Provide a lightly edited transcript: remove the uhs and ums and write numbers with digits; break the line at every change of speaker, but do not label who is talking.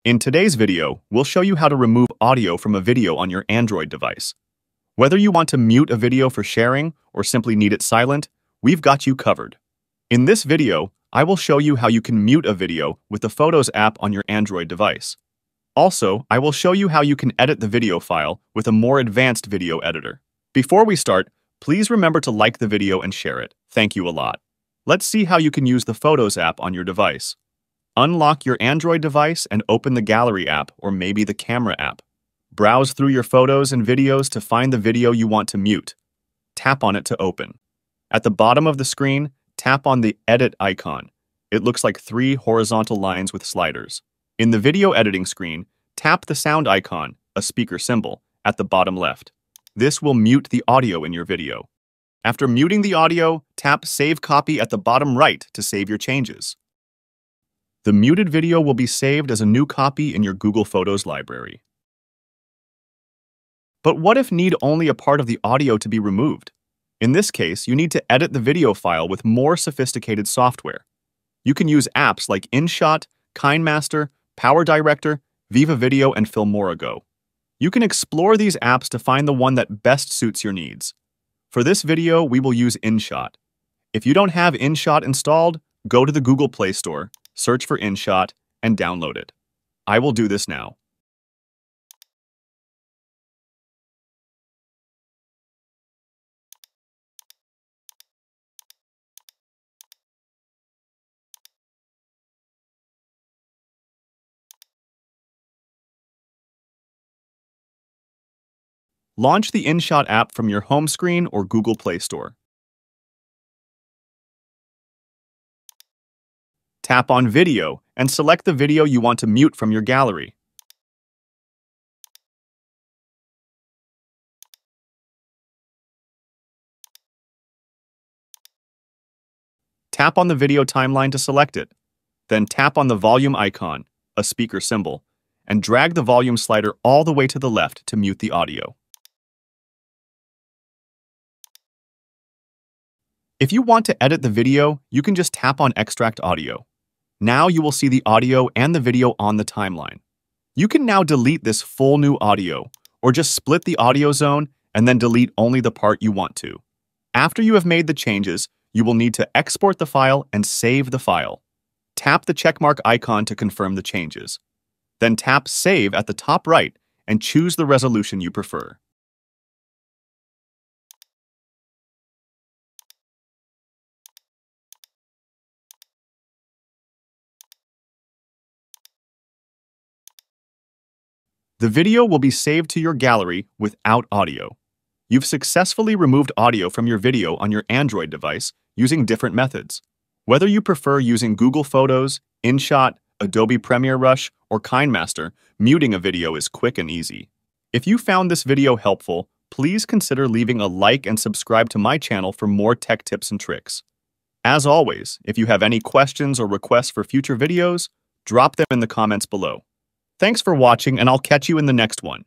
In today's video, we'll show you how to remove audio from a video on your Android device. Whether you want to mute a video for sharing or simply need it silent, we've got you covered. In this video, I will show you how you can mute a video with the Photos app on your Android device. Also, I will show you how you can edit the video file with a more advanced video editor. Before we start, please remember to like the video and share it. Thank you a lot. Let's see how you can use the Photos app on your device. Unlock your Android device and open the Gallery app or maybe the Camera app. Browse through your photos and videos to find the video you want to mute. Tap on it to open. At the bottom of the screen, tap on the Edit icon. It looks like 3 horizontal lines with sliders. In the video editing screen, tap the sound icon, a speaker symbol, at the bottom left. This will mute the audio in your video. After muting the audio, tap Save Copy at the bottom right to save your changes. The muted video will be saved as a new copy in your Google Photos library. But what if need only a part of the audio to be removed? In this case, you need to edit the video file with more sophisticated software. You can use apps like InShot, KineMaster, PowerDirector, Viva Video, and Filmora Go. You can explore these apps to find the one that best suits your needs. For this video, we will use InShot. If you don't have InShot installed, go to the Google Play Store, search for InShot, and download it. I will do this now. Launch the InShot app from your home screen or Google Play Store. Tap on Video and select the video you want to mute from your gallery. Tap on the video timeline to select it. Then tap on the volume icon, a speaker symbol, and drag the volume slider all the way to the left to mute the audio. If you want to edit the video, you can just tap on Extract Audio. Now you will see the audio and the video on the timeline. You can now delete this full new audio, or just split the audio zone and then delete only the part you want to. After you have made the changes, you will need to export the file and save the file. Tap the checkmark icon to confirm the changes. Then tap Save at the top right and choose the resolution you prefer. The video will be saved to your gallery without audio. You've successfully removed audio from your video on your Android device using different methods. Whether you prefer using Google Photos, InShot, Adobe Premiere Rush, or KineMaster, muting a video is quick and easy. If you found this video helpful, please consider leaving a like and subscribe to my channel for more tech tips and tricks. As always, if you have any questions or requests for future videos, drop them in the comments below. Thanks for watching, and I'll catch you in the next one.